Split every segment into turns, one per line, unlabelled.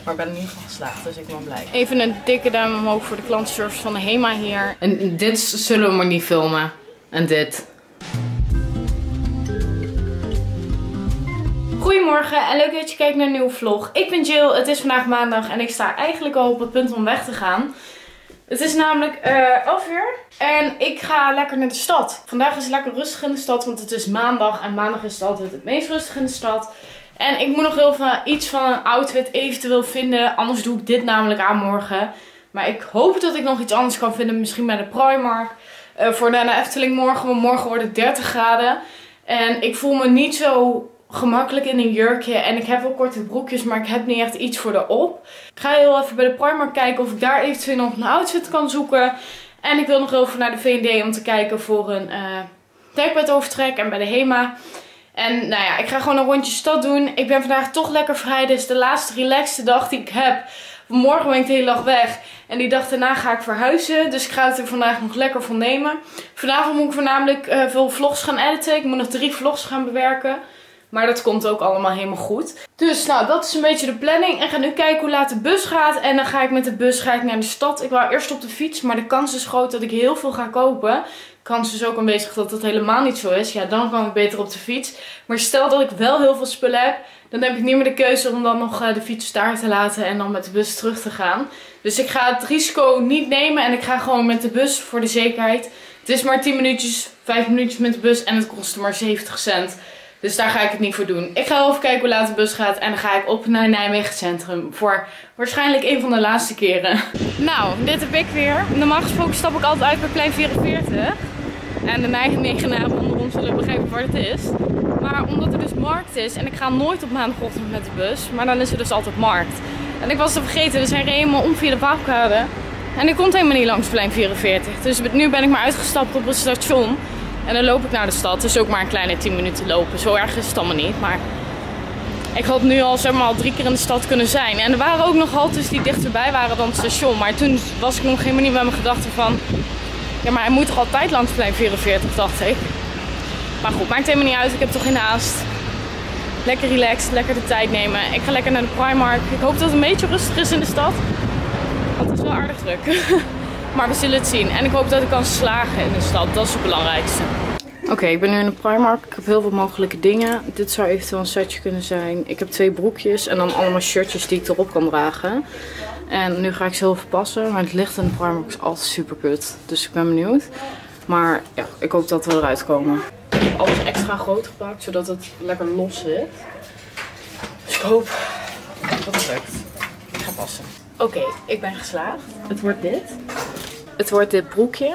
Maar ik ben in ieder geval geslaagd, dus ik ben blij. Even een dikke duim omhoog voor de klantenservice van de HEMA hier. En dit zullen we maar niet filmen. En dit. Goedemorgen en leuk dat je kijkt naar een nieuwe vlog. Ik ben Jill, het is vandaag maandag en ik sta eigenlijk al op het punt om weg te gaan. Het is namelijk 11 uur en ik ga lekker naar de stad. Vandaag is het lekker rustig in de stad, want het is maandag en maandag is het altijd het meest rustig in de stad. En ik moet nog heel veel iets van een outfit eventueel vinden, anders doe ik dit namelijk aan morgen. Maar ik hoop dat ik nog iets anders kan vinden, misschien bij de Primark. Voor de Efteling morgen, want morgen wordt het 30 graden. En ik voel me niet zo gemakkelijk in een jurkje en ik heb wel korte broekjes, maar ik heb niet echt iets voor erop. Ik ga heel even bij de Primark kijken of ik daar eventueel nog een outfit kan zoeken. En ik wil nog even naar de V&D om te kijken voor een dekbedovertrek en bij de HEMA. En nou ja, ik ga gewoon een rondje stad doen. Ik ben vandaag toch lekker vrij, dit is de laatste relaxte dag die ik heb. Morgen ben ik de hele dag weg en die dag daarna ga ik verhuizen. Dus ik ga het er vandaag nog lekker van nemen. Vanavond moet ik voornamelijk veel vlogs gaan editen. Ik moet nog 3 vlogs gaan bewerken. Maar dat komt ook allemaal helemaal goed. Dus nou, dat is een beetje de planning. En ga nu kijken hoe laat de bus gaat. En dan ga ik met de bus naar de stad. Ik wou eerst op de fiets, maar de kans is groot dat ik heel veel ga kopen. De kans is ook aanwezig dat dat helemaal niet zo is. Ja, dan kan ik beter op de fiets. Maar stel dat ik wel heel veel spullen heb, dan heb ik niet meer de keuze om dan nog de fiets daar te laten en dan met de bus terug te gaan. Dus ik ga het risico niet nemen en ik ga gewoon met de bus voor de zekerheid. Het is maar 10 minuutjes, 5 minuutjes met de bus en het kostte maar 70 cent. Dus daar ga ik het niet voor doen. Ik ga even kijken hoe laat de bus gaat. En dan ga ik op naar Nijmegen Centrum. Voor waarschijnlijk een van de laatste keren. Nou, dit heb ik weer. Normaal gesproken stap ik altijd uit bij plein 44. En de Nijmegenaren onder ons zullen begrijpen waar het is. Maar omdat er dus markt is. En ik ga nooit op maandagochtend met de bus. Maar dan is er dus altijd markt. En ik was het vergeten. Dus hij reed helemaal om via de Waapkade. En ik komt helemaal niet langs plein 44. Dus nu ben ik maar uitgestapt op het station. En dan loop ik naar de stad. Dus ook maar een kleine 10 minuten lopen. Zo erg is het allemaal niet. Maar ik had nu al zeg maar al 3 keer in de stad kunnen zijn. En er waren ook nog haltes die dichterbij waren dan het station. Maar toen was ik nog helemaal niet bij mijn gedachten van... Ja, maar hij moet toch altijd langs plein 44, dacht ik. Maar goed, maakt helemaal niet uit. Ik heb toch geen haast. Lekker relaxed, lekker de tijd nemen. Ik ga lekker naar de Primark. Ik hoop dat het een beetje rustig is in de stad. Want het is wel aardig druk. Maar we zullen het zien. En ik hoop dat ik kan slagen in de stad. Dat is het belangrijkste. Oké, ik ben nu in de Primark. Ik heb heel veel mogelijke dingen. Dit zou eventueel een setje kunnen zijn. Ik heb 2 broekjes en dan allemaal shirtjes die ik erop kan dragen. En nu ga ik ze heel verpassen. Maar het licht in de Primark is altijd super kut. Dus ik ben benieuwd. Maar ja, ik hoop dat we eruit komen. Ik heb alles extra groot gepakt, zodat het lekker los zit. Dus ik hoop dat het lukt. Ik ga passen. Oké, ik ben geslaagd. Het wordt dit. Het wordt dit broekje.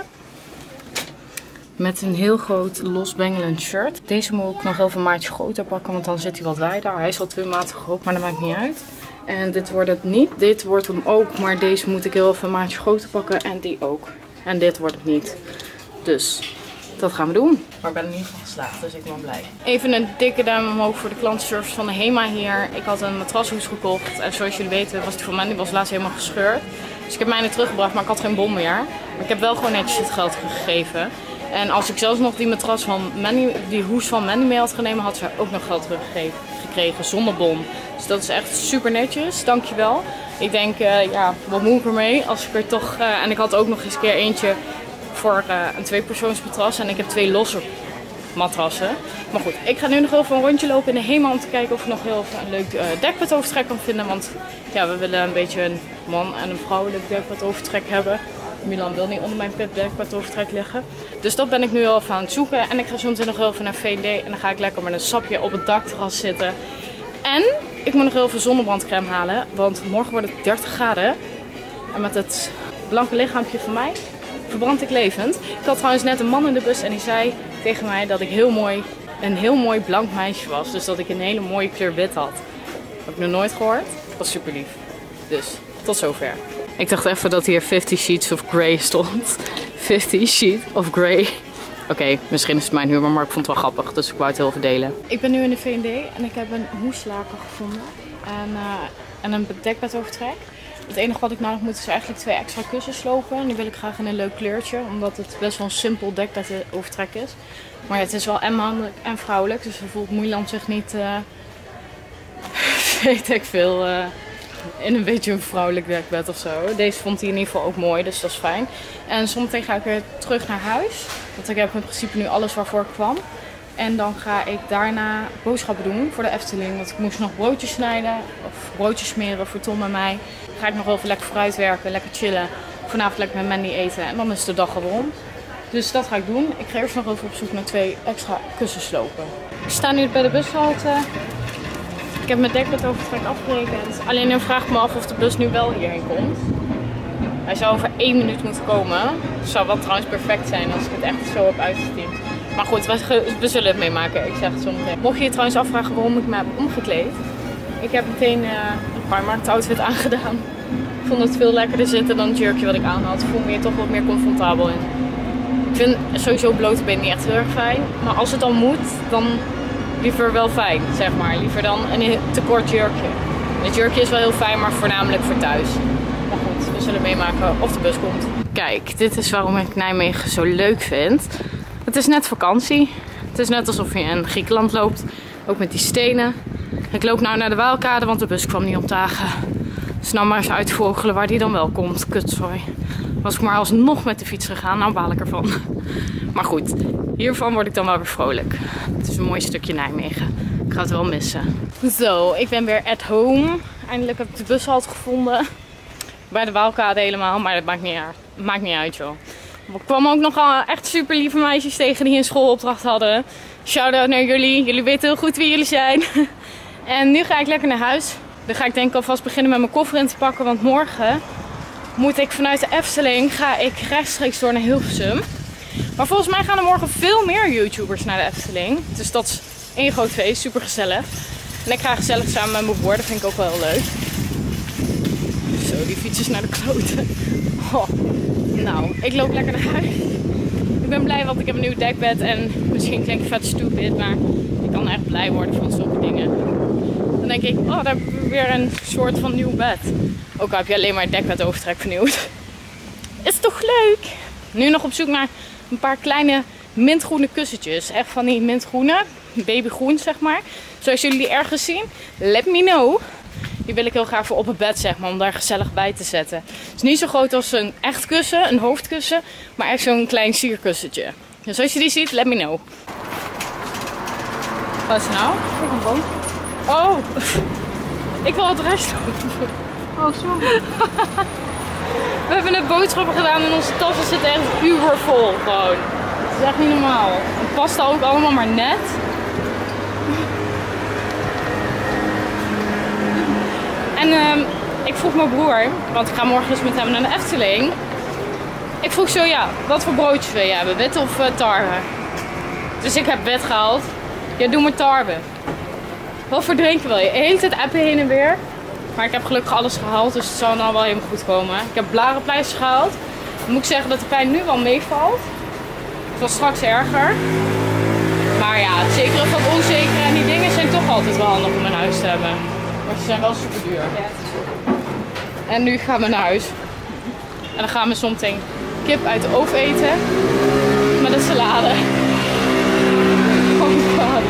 Met een heel groot los bengelend shirt. Deze moet ik nog heel veel maatjes groter pakken, want dan zit hij wat wijder. Hij is al 2 maten groot, maar dat maakt niet uit. En dit wordt het niet. Dit wordt hem ook, maar deze moet ik heel veel maatjes groter pakken. En die ook. En dit wordt het niet. Dus dat gaan we doen. Maar ik ben in ieder geval geslaagd, dus ik ben blij. Even een dikke duim omhoog voor de klantenservice van de HEMA hier. Ik had een matrashoes gekocht. En zoals jullie weten was die van mij, die was laatst helemaal gescheurd. Dus ik heb mijne teruggebracht, maar ik had geen bon meer. Maar ik heb wel gewoon netjes het geld gegeven. En als ik zelfs nog die matras van Manny, die hoes van Manny mee had genomen, had ze ook nog geld teruggekregen zonder bon. Dus dat is echt super netjes, dankjewel. Ik denk, ja, wat moet ik ermee als ik er toch... en ik had ook nog eens een keer eentje voor een 2-persoonsmatras en ik heb 2 losse matrassen. Maar goed, ik ga nu nog even een rondje lopen in de HEMA om te kijken of ik nog heel even een leuk dekbedovertrek kan vinden. Want ja, we willen een beetje een man en een vrouwelijk dekbedovertrek hebben. Milan wil niet onder mijn dekbedovertrek liggen. Dus dat ben ik nu al even aan het zoeken. En ik ga zo meteen nog heel even naar V&D. En dan ga ik lekker met een sapje op het dakterras zitten. En ik moet nog heel veel zonnebrandcrème halen. Want morgen wordt het 30 graden. En met het blanke lichaampje van mij verbrand ik levend. Ik had trouwens net een man in de bus en die zei tegen mij dat ik een heel mooi blank meisje was. Dus dat ik een hele mooie kleur wit had. Dat heb ik nog nooit gehoord. Dat was super lief. Dus tot zover. Ik dacht even dat hier 50 Sheets of Grey stond. 50 Sheets of Grey. Oké, misschien is het mijn humor, maar ik vond het wel grappig. Dus ik wou het heel verdelen. Ik ben nu in de V&D en ik heb een hoeslaken gevonden. En een dekbedovertrek. Het enige wat ik nou nog moet is eigenlijk 2 extra kussens slopen. En die wil ik graag in een leuk kleurtje. Omdat het best wel een simpel dekbedovertrek is. Maar ja, het is wel en mannelijk en vrouwelijk. Dus er voelt Milan zich niet... weet ik veel... in een beetje een vrouwelijk dekbed of zo. Deze vond hij in ieder geval ook mooi, dus dat is fijn. En zometeen ga ik weer terug naar huis. Want ik heb in principe nu alles waarvoor ik kwam. En dan ga ik daarna boodschappen doen voor de Efteling. Want ik moest nog broodjes snijden of broodjes smeren voor Tom en mij. Dan ga ik nog wel even lekker vooruit werken, lekker chillen. Vanavond lekker met Mandy eten en dan is de dag al rond. Dus dat ga ik doen. Ik ga eerst nog even op zoek naar 2 extra kussenslopen. Ik sta nu bij de bushalte. Ik heb mijn dekbedovertrek afgerekend. Alleen dan vraag ik me af of de bus nu wel hierheen komt. Hij zou over 1 minuut moeten komen. Het zou wel trouwens perfect zijn als ik het echt zo heb uitgetiend. Maar goed, we zullen het meemaken. Ik zeg het zo meteen. Mocht je je trouwens afvragen waarom ik me heb omgekleed. Ik heb meteen een Primark outfit aangedaan. Ik vond het veel lekkerder zitten dan het jurkje wat ik aan had. Ik voel me hier toch wat meer comfortabel in. Ik vind sowieso blote benen niet echt heel erg fijn. Maar als het dan moet, dan liever wel fijn, zeg maar. Liever dan een te kort jurkje. Het jurkje is wel heel fijn, maar voornamelijk voor thuis. Maar goed, we zullen meemaken of de bus komt. Kijk, dit is waarom ik Nijmegen zo leuk vind. Het is net vakantie. Het is net alsof je in Griekenland loopt. Ook met die stenen. Ik loop nou naar de Waalkade, want de bus kwam niet op dagen. Dus nou maar eens uitvogelen waar die dan wel komt. Kutzooi. Was ik maar alsnog met de fiets gegaan, nou baal ik ervan. Maar goed, hiervan word ik dan wel weer vrolijk. Het is een mooi stukje Nijmegen. Ik ga het wel missen. Zo, ik ben weer at home. Eindelijk heb ik de bushalte gevonden. Bij de Waalkade helemaal, maar dat maakt niet uit joh. Ik kwam ook nogal echt super lieve meisjes tegen die een schoolopdracht hadden. Shout-out naar jullie. Jullie weten heel goed wie jullie zijn. En nu ga ik lekker naar huis. Dan ga ik denk ik alvast beginnen met mijn koffer in te pakken. Want morgen moet ik vanuit de Efteling ga ik rechtstreeks door naar Hilversum. Maar volgens mij gaan er morgen veel meer YouTubers naar de Efteling. Dus dat is één groot feest. Super gezellig. En ik ga gezellig samen met mijn broer. Dat vind ik ook wel heel leuk. Zo, die fietsjes naar de kloten. Oh. Nou, ik loop lekker naar huis. Ik ben blij, want ik heb een nieuw dekbed. En misschien klink ik vet stupid, maar ik kan echt blij worden van zulke dingen. Dan denk ik, oh, daar heb ik weer een soort van nieuw bed. Ook al heb je alleen maar het dekbedovertrek vernieuwd. Is toch leuk? Nu nog op zoek naar een paar kleine mintgroene kussentjes. Echt van die mintgroene, babygroen zeg maar. Zoals jullie die ergens zien, let me know. Die wil ik heel graag voor op het bed, zeg maar, om daar gezellig bij te zetten. Het is niet zo groot als een echt kussen, een hoofdkussen, maar echt zo'n klein sierkussentje. Dus als je die ziet, let me know. Wat is het nou?
Een boom.
Oh, ik wil het rest.
Oh, sorry.
We hebben net boodschappen gedaan en onze tassen zitten echt ubervol gewoon. Het is echt niet normaal. Het past ook allemaal maar net. En ik vroeg mijn broer, want ik ga morgen dus met hem naar de Efteling. Ik vroeg zo, ja, wat voor broodjes wil je hebben? Wit of tarwe? Dus ik heb wit gehaald. Ja, doe maar tarwe. Wat voor drinken wil je? De hele tijd appen heen en weer. Maar ik heb gelukkig alles gehaald, dus het zal nou wel helemaal goed komen. Ik heb blarenpleisters gehaald. Dan moet ik zeggen dat de pijn nu wel meevalt. Het was straks erger. Maar ja, het zekere van het onzekere en die dingen zijn toch altijd wel handig om in huis te hebben. Maar ze zijn wel super duur. Ja, en nu gaan we naar huis. En dan gaan we zometeen kip uit de oven eten. Met een salade. Oh my god.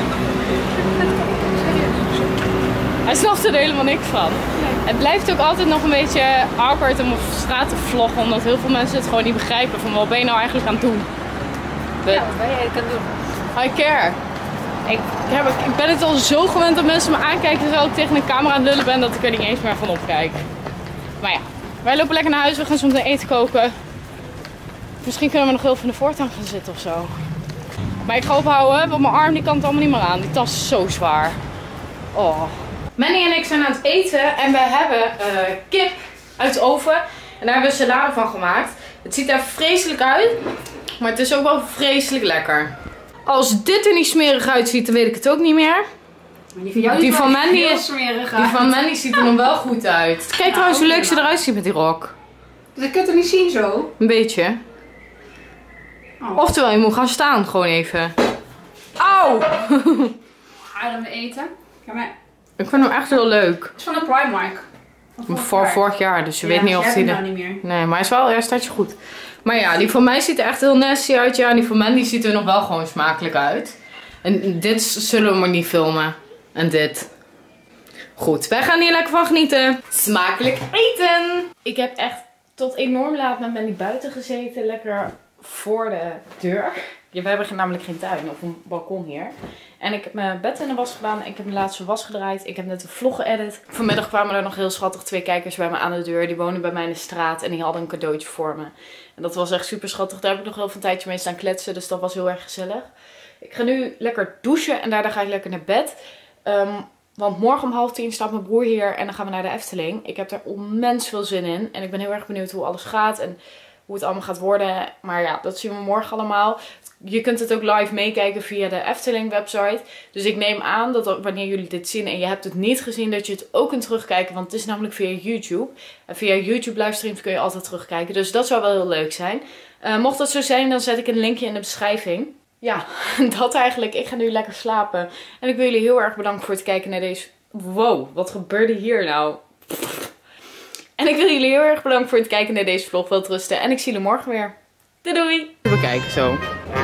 Hij snapt er helemaal niks van. Nee. Het blijft ook altijd nog een beetje awkward om op straat te vloggen. Omdat heel veel mensen het gewoon niet begrijpen. Van wat ben je nou eigenlijk aan het doen?
Ja, wat ben jij aan het doen?
I care. Ik ben het al zo gewend dat mensen me aankijken terwijl ik tegen een camera aan het lullen ben dat ik er niet eens meer van opkijk. Maar ja, wij lopen lekker naar huis. We gaan zo meteen eten koken. Misschien kunnen we nog heel even in de voortuin gaan zitten of zo. Maar ik ga ophouden, want mijn arm die kan het allemaal niet meer aan. Die tas is zo zwaar. Oh. Manny en ik zijn aan het eten en we hebben kip uit de oven. En daar hebben we salade van gemaakt. Het ziet er vreselijk uit, maar het is ook wel vreselijk lekker. Als dit er niet smerig uitziet, dan weet ik het ook niet meer. Die van Mandy ziet er nog wel goed uit. Kijk ja, trouwens hoe leuk ze eruit ziet met die rok.
Dus ik kan het er niet zien zo?
Een beetje.
Oh.
Oftewel, je moet gaan staan gewoon even. Auw!
Ga je dan eten? Ja, maar...
Ik vind hem echt heel leuk.
Het is van een Primark.
Voor vorig jaar, dus je weet niet of die
nou niet meer.
Nee, maar hij is wel eerst hartje goed. Maar ja, die van mij ziet er echt heel nasty uit. Ja, en die van Mandy ziet er nog wel gewoon smakelijk uit. En dit zullen we maar niet filmen. En dit. Goed, wij gaan hier lekker van genieten. Smakelijk eten! Ik heb echt tot enorm laat met Mandy buiten gezeten. Lekker voor de deur. Ja, we hebben namelijk geen tuin of een balkon hier. En ik heb mijn bed in de was gedaan. Ik heb mijn laatste was gedraaid. Ik heb net een vlog geëdit. Vanmiddag kwamen er nog heel schattig 2 kijkers bij me aan de deur. Die wonen bij mij in de straat en die hadden een cadeautje voor me. En dat was echt super schattig. Daar heb ik nog heel veel een tijdje mee staan kletsen. Dus dat was heel erg gezellig. Ik ga nu lekker douchen en daarna ga ik lekker naar bed. Want morgen om 9:30 staat mijn broer hier en dan gaan we naar de Efteling. Ik heb er immens veel zin in. En ik ben heel erg benieuwd hoe alles gaat en hoe het allemaal gaat worden. Maar ja, dat zien we morgen allemaal. Je kunt het ook live meekijken via de Efteling website. Dus ik neem aan dat wanneer jullie dit zien en je hebt het niet gezien, dat je het ook kunt terugkijken. Want het is namelijk via YouTube. En via YouTube livestreams kun je altijd terugkijken. Dus dat zou wel heel leuk zijn. Mocht dat zo zijn, dan zet ik een linkje in de beschrijving. Ja, dat eigenlijk. Ik ga nu lekker slapen. En ik wil jullie heel erg bedanken voor het kijken naar deze... Wow, wat gebeurde hier nou? En ik wil jullie heel erg bedanken voor het kijken naar deze vlog. Wel rusten. En ik zie jullie morgen weer. Doei doei! Even kijken zo.